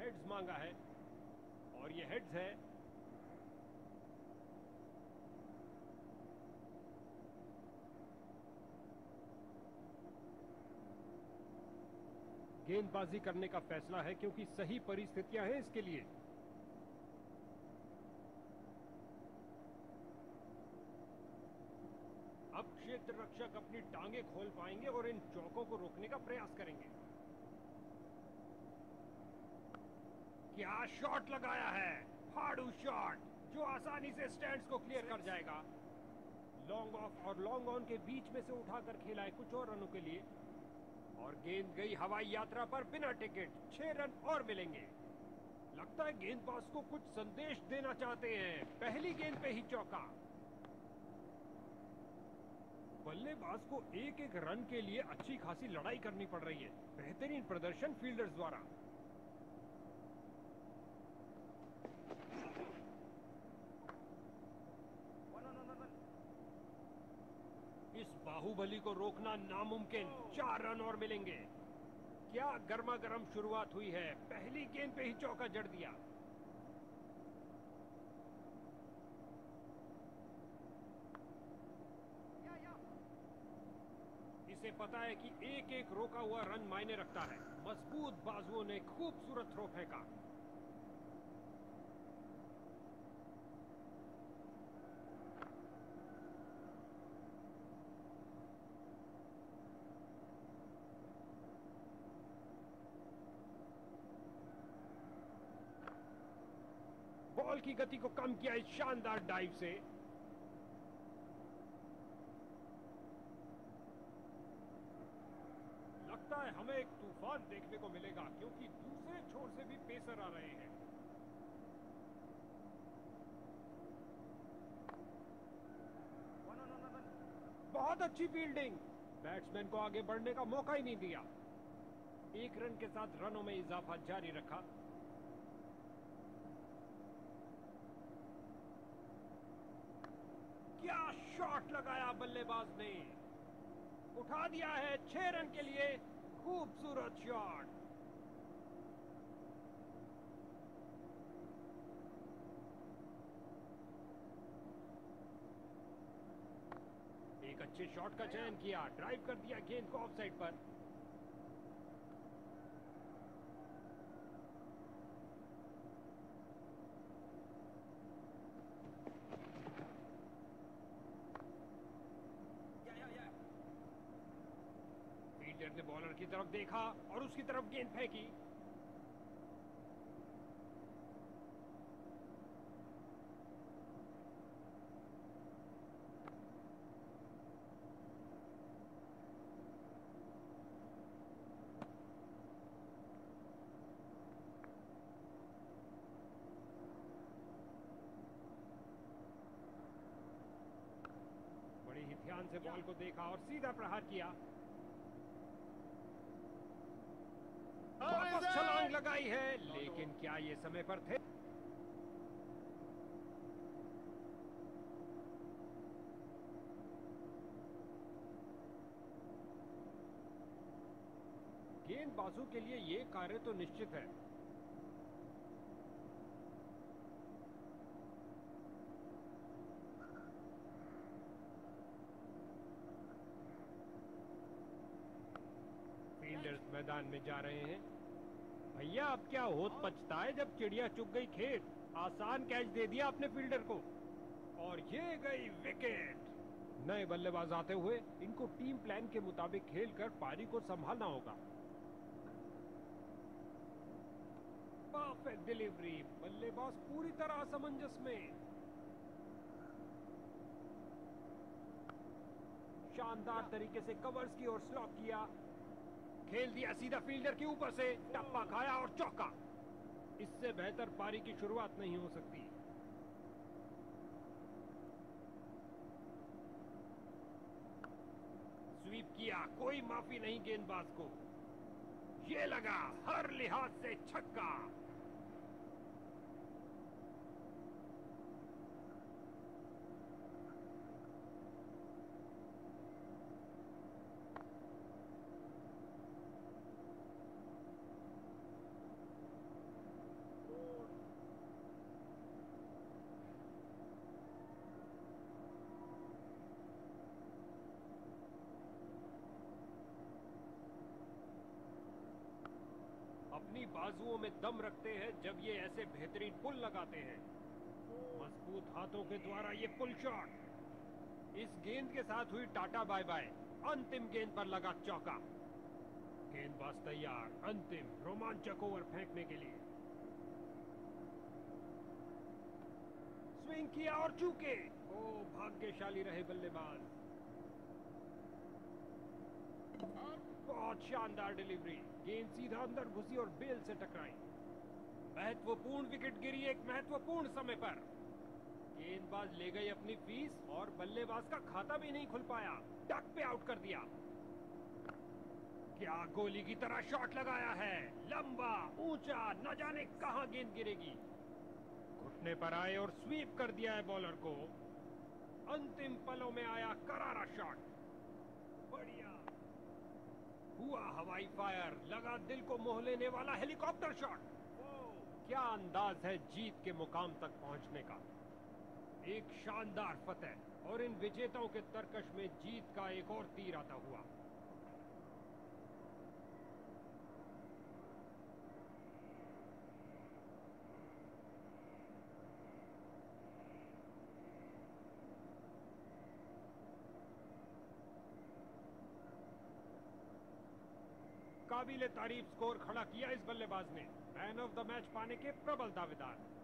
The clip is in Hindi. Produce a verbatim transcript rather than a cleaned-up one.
हेड्स मांगा है और ये हेड्स है। गेंदबाजी करने का फैसला है क्योंकि सही परिस्थितियां हैं इसके लिए। अब क्षेत्र रक्षक अपनी टांगे खोल पाएंगे और इन चौकों को रोकने का प्रयास करेंगे। क्या शॉट लगाया है, फाड़ू शॉट जो आसानी से स्टैंड्स को क्लियर कर जाएगा। लॉन्ग ऑफ और लॉन्ग ऑन के बीच में से उठाकर खेला है कुछ और रनों के लिए और गेंद गई हवाई यात्रा पर बिना टिकट। छह रन और मिलेंगे। लगता है गेंदबाज को कुछ संदेश देना चाहते हैं। पहली गेंद पे ही चौका। बल्लेबाज को एक एक रन के लिए अच्छी खासी लड़ाई करनी पड़ रही है। बेहतरीन प्रदर्शन फील्डर्स द्वारा। इस बाहुबली को रोकना नामुमकिन। चार रन और मिलेंगे। क्या गर्मा गर्म शुरुआत हुई है। पहली गेंद पे ही चौका जड़ दिया। इसे पता है कि एक एक रोका हुआ रन मायने रखता है। मजबूत बाजुओं ने खूबसूरत थ्रो फेंका। बॉल की गति को कम किया इस शानदार डाइव से। लगता है हमें एक तूफान देखने को मिलेगा क्योंकि दूसरे छोर से भी पेसर आ रहे हैं। बहुत अच्छी फील्डिंग। बैट्समैन को आगे बढ़ने का मौका ही नहीं दिया। एक रन के साथ रनों में इजाफा जारी रखा। क्या शॉट लगाया बल्लेबाज ने। उठा दिया है छह रन के लिए। खूबसूरत शॉट। एक अच्छे शॉट का चयन किया। ड्राइव कर दिया गेंद को ऑफ साइड पर। फील्डर ने बॉलर की तरफ देखा और उसकी तरफ गेंद फेंकी। बड़ी ही ध्यान से बॉल को देखा और सीधा प्रहार किया। वापस छलांग लगाई है लेकिन क्या ये समय पर थे। गेंदबाजों के लिए ये कार्य तो निश्चित है। फील्डर्स मैदान में जा रहे हैं। भैया अब क्या होत पछता है जब चिड़िया चुग गई खेत। आसान कैच दे दिया अपने फील्डर को और ये गई विकेट। नए बल्लेबाज आते हुए इनको टीम प्लान के मुताबिक खेलकर पारी को संभालना होगा। Perfect delivery. बल्लेबाज पूरी तरह असमंजस में। शानदार तरीके से कवर्स की ओर स्लॉक किया। खेल दिया सीधा फील्डर के ऊपर से। टप्पा खाया और चौका। इससे बेहतर पारी की शुरुआत नहीं हो सकती। स्वीप किया। कोई माफी नहीं गेंदबाज को। ये लगा हर लिहाज से छक्का। अपनी बाजुओं में दम रखते हैं जब ये ऐसे बेहतरीन पुल लगाते हैं। मजबूत हाथों के द्वारा ये पुल शॉट। इस गेंद के साथ हुई टाटा बाय बाय। अंतिम गेंद पर लगा चौका। गेंदबाज तैयार अंतिम रोमांचक ओवर फेंकने के लिए। स्विंग किया और चूके। ओ भाग्यशाली रहे बल्लेबाज। बहुत शानदार डिलीवरी। गेंद सीधा अंदर घुसी और बेल से टकराई। महत्वपूर्ण विकेट गिरी एक महत्वपूर्ण समय पर। गेंदबाज ले गई अपनी फीस और बल्लेबाज का खाता भी नहीं खुल पाया। डक पे आउट कर दिया। क्या गोली की तरह शॉट लगाया है। लंबा ऊंचा, न जाने कहां गेंद गिरेगी। घुटने पर आए और स्वीप कर दिया है बॉलर को। अंतिम पलों में आया करारा शॉट। बढ़िया हुआ हवाई फायर। लगा दिल को मोह लेने वाला हेलीकॉप्टर शॉट। क्या अंदाज है जीत के मुकाम तक पहुंचने का। एक शानदार फतेह और इन विजेताओं के तरकश में जीत का एक और तीर आता हुआ। काबिले तारीफ स्कोर खड़ा किया इस बल्लेबाज ने। मैन ऑफ द मैच पाने के प्रबल दावेदार।